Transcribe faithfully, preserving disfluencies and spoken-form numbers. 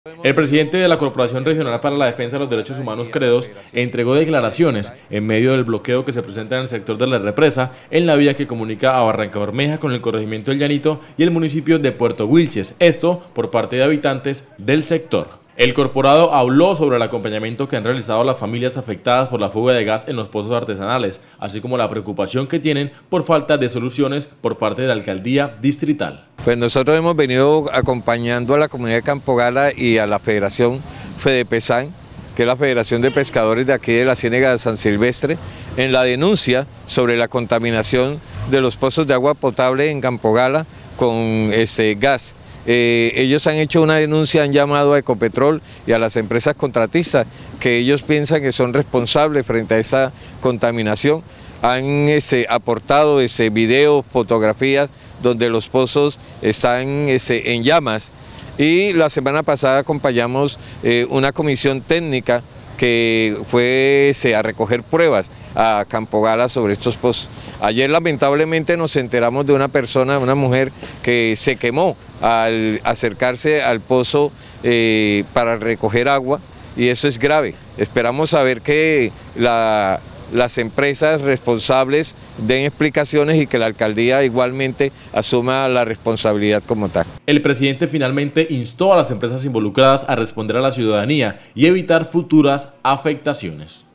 El presidente de la Corporación Regional para la Defensa de los Derechos Humanos, Credos, entregó declaraciones en medio del bloqueo que se presenta en el sector de la represa en la vía que comunica a Barrancabermeja con el corregimiento del Llanito y el municipio de Puerto Wilches, esto por parte de habitantes del sector. El corporado habló sobre el acompañamiento que han realizado las familias afectadas por la fuga de gas en los pozos artesanales, así como la preocupación que tienen por falta de soluciones por parte de la alcaldía distrital. Pues nosotros hemos venido acompañando a la comunidad de Campo Gala y a la Federación FEDEPESAN, que es la Federación de Pescadores de aquí de la Ciénega de San Silvestre, en la denuncia sobre la contaminación de los pozos de agua potable en Campo Gala con ese gas. Eh, ellos han hecho una denuncia, han llamado a Ecopetrol y a las empresas contratistas que ellos piensan que son responsables frente a esa contaminación. Han ese, aportado ese videos, fotografías donde los pozos están ese, en llamas, y la semana pasada acompañamos eh, una comisión técnica que fue ese, a recoger pruebas a Campo Gala sobre estos pozos. Ayer lamentablemente nos enteramos de una persona, una mujer que se quemó al acercarse al pozo eh, para recoger agua, y eso es grave. Esperamos saber que la, las empresas responsables den explicaciones y que la alcaldía igualmente asuma la responsabilidad como tal. El presidente finalmente instó a las empresas involucradas a responder a la ciudadanía y evitar futuras afectaciones.